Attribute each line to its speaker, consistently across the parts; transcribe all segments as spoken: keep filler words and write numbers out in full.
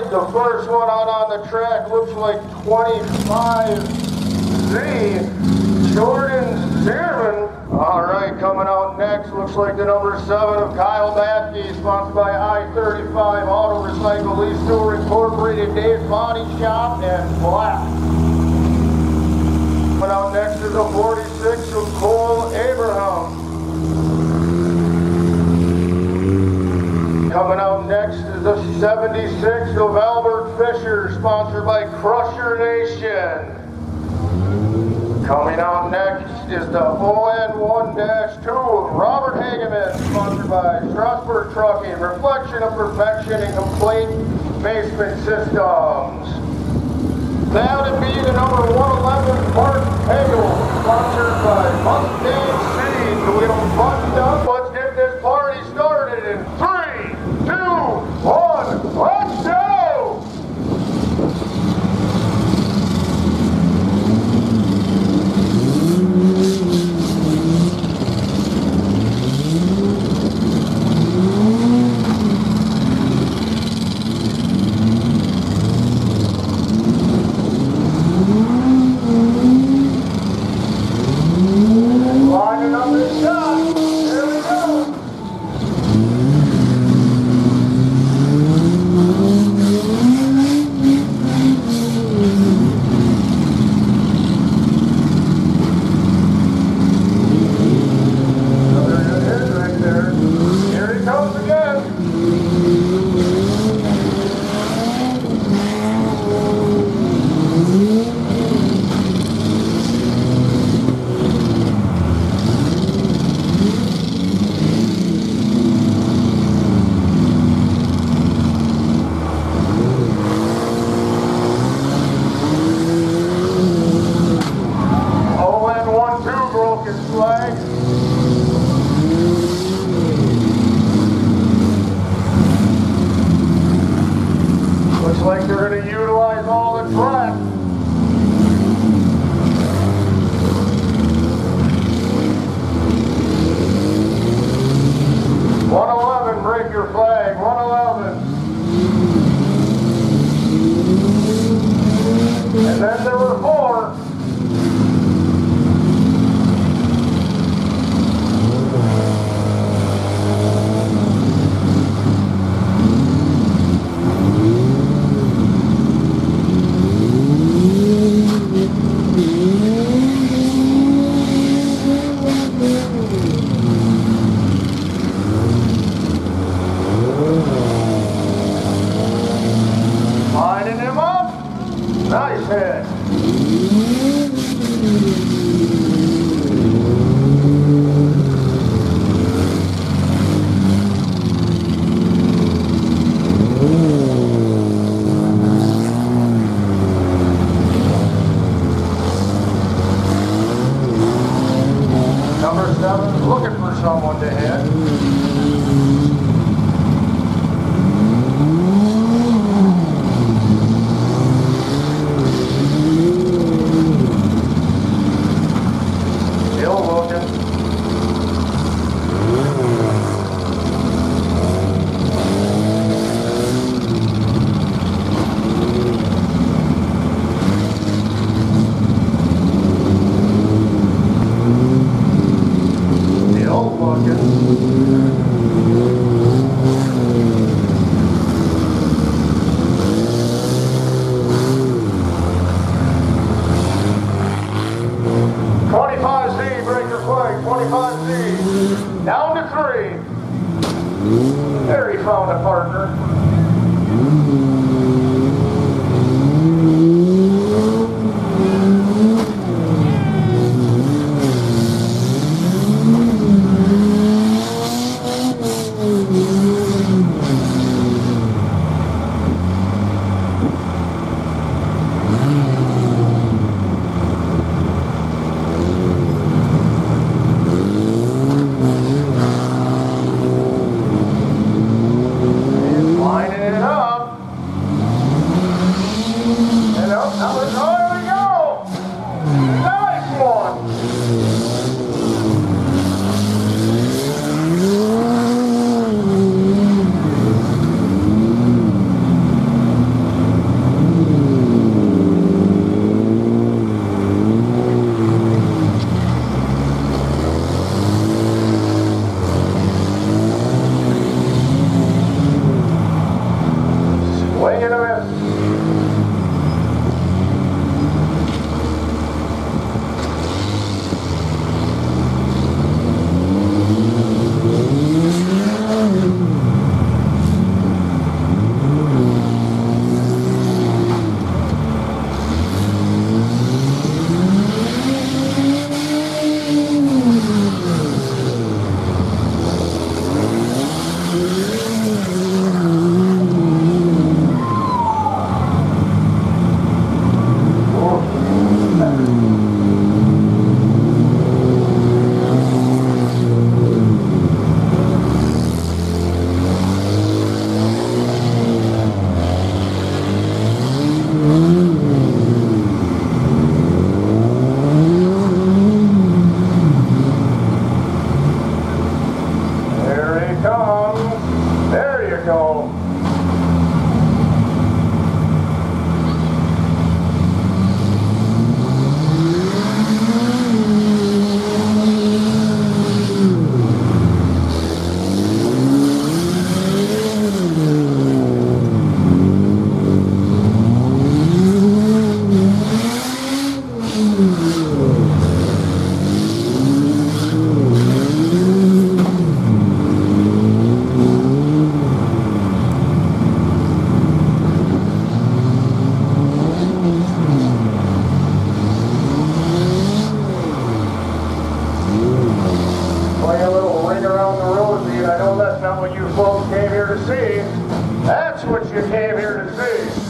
Speaker 1: the first one out on the track looks like twenty-five Z, Jordan Zierman. All right, coming out next looks like the number seven of Kyle Bathke, sponsored by I thirty-five Auto Recycle Lease Tour Incorporated, Dave's Body Shop, and Black. Coming out next is the forty-six of Cole Abraham. Coming out next is the seventy-six of Albert Fischer, sponsored by Crusher Nation. Coming out next is the O N one dash two of Robert Hageman, sponsored by Strasburg Trucking, Reflection of Perfection and Complete Basement Systems. That would be the number one eleven Mark Hagel, sponsored by Mustang Seeds. We don't button up. Let's get this party started in three, two, one, let's go! Lining up this shot. Here we go. Another good hit right there. Here he comes again. Flag. Looks like they're going to utilize all the track. one eleven, break your flag, one eleven. And then there were four. Lining him up. Nice hit. Number seven, looking for someone to hit. twenty-five Z, break your flag, twenty-five Z, down to three. There he found a partner. Swing and a miss. That's what you came here to see.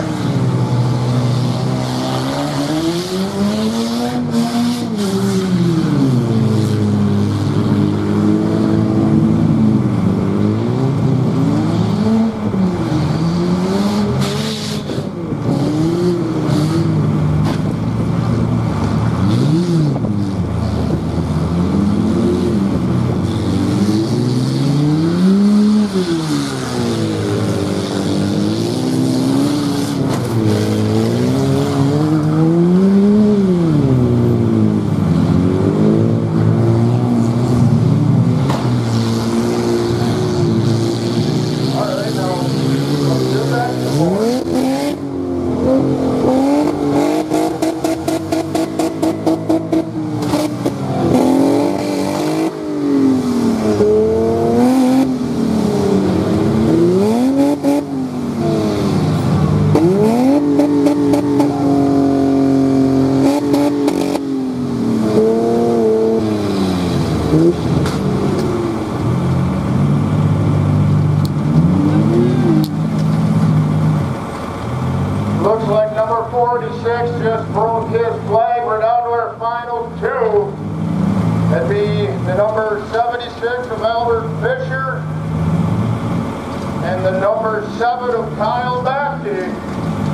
Speaker 1: Looks like number forty-six just broke his flag. We're down to our final two. That'd be the number seventy-six of Albert Fischer and the number seven of Kyle Bathke.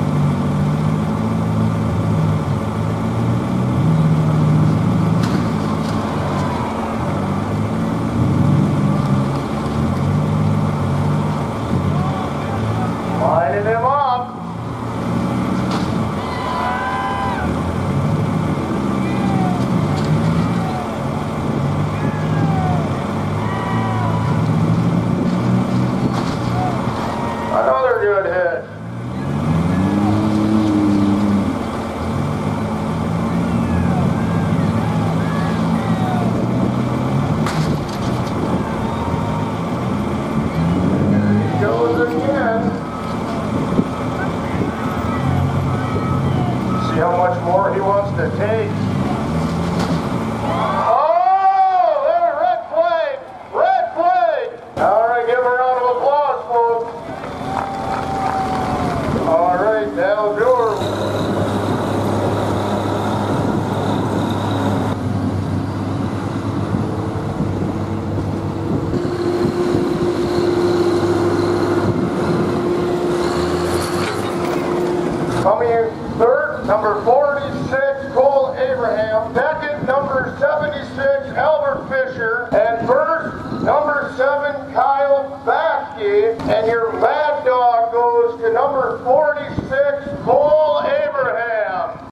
Speaker 1: Lining him up. Another good hit. There he goes again. See how much more he wants to take. Oh, there, red flag, red flag. All right, give him a round of applause, folks. All right, that'll do her. Coming in third, number forty-six, Cole Abraham. Second, number seventy-six, Albert Fischer. And first, number seven, Kyle Bathke. And your last